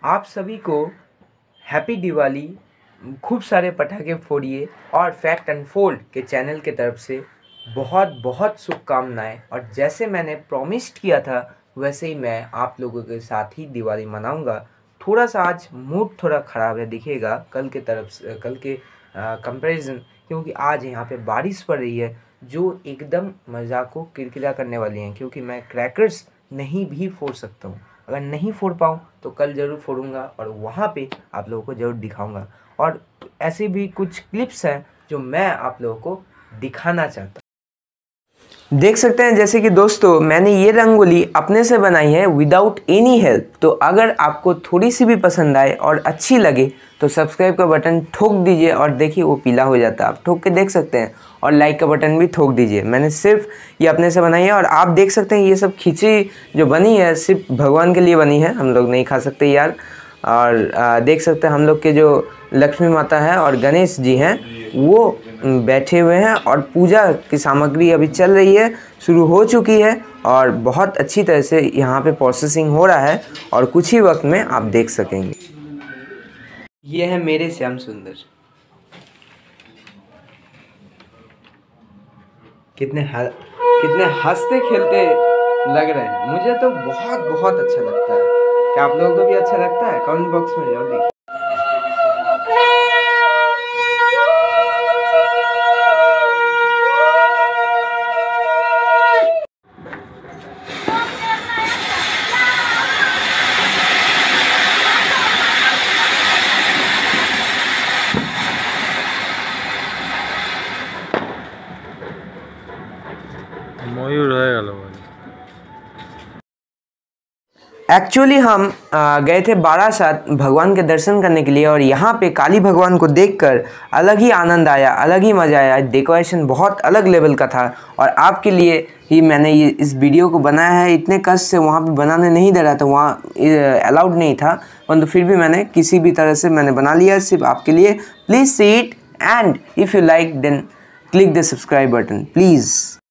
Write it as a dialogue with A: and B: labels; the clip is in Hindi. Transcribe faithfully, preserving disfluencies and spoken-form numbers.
A: आप सभी को हैप्पी दिवाली। खूब सारे पटाखे फोड़िए और फैक्ट अनफोल्ड के चैनल के तरफ से बहुत बहुत शुभकामनाएं। और जैसे मैंने प्रॉमिस्ड किया था वैसे ही मैं आप लोगों के साथ ही दिवाली मनाऊंगा। थोड़ा सा आज मूड थोड़ा ख़राब है दिखेगा कल के तरफ से, कल के कंपैरिजन, क्योंकि आज यहाँ पे बारिश पड़ रही है जो एकदम मज़ाक को किरकिरा करने वाली हैं। क्योंकि मैं क्रैकर्स नहीं भी फोड़ सकता हूँ, अगर नहीं फोड़ पाऊँ तो कल ज़रूर फोड़ूंगा और वहाँ पे आप लोगों को ज़रूर दिखाऊंगा। और ऐसे भी कुछ क्लिप्स हैं जो मैं आप लोगों को दिखाना चाहता हूँ। देख सकते हैं जैसे कि दोस्तों मैंने ये रंगोली अपने से बनाई है विदाउट एनी हेल्प। तो अगर आपको थोड़ी सी भी पसंद आए और अच्छी लगे तो सब्सक्राइब का बटन ठोक दीजिए और देखिए वो पीला हो जाता है, आप ठोक के देख सकते हैं। और लाइक का बटन भी ठोक दीजिए। मैंने सिर्फ ये अपने से बनाई है और आप देख सकते हैं ये सब खिचड़ी जो बनी है सिर्फ भगवान के लिए बनी है, हम लोग नहीं खा सकते यार। और आ, देख सकते हैं हम लोग के जो लक्ष्मी माता है और गणेश जी हैं वो बैठे हुए हैं और पूजा की सामग्री अभी चल रही है, शुरू हो चुकी है और बहुत अच्छी तरह से यहाँ पे प्रोसेसिंग हो रहा है और कुछ ही वक्त में आप देख सकेंगे। ये है मेरे श्याम सुंदर, कितने ह... कितने हंसते खेलते लग रहे हैं। मुझे तो बहुत बहुत अच्छा लगता है। क्या आप लोगों को भी अच्छा लगता है? कमेंट बॉक्स में जरूर लिखिए।
B: मयूर है गलो।
A: एक्चुअली हम गए थे बारासात भगवान के दर्शन करने के लिए और यहाँ पे काली भगवान को देखकर अलग ही आनंद आया, अलग ही मज़ा आया। डेकोरेशन बहुत अलग लेवल का था और आपके लिए ही मैंने ये इस वीडियो को बनाया है। इतने कष्ट से वहाँ पे बनाने नहीं दे रहा था, वहाँ अलाउड नहीं था, परंतु फिर भी मैंने किसी भी तरह से मैंने बना लिया सिर्फ आपके लिए। Please see it and if you like then click the subscribe button please.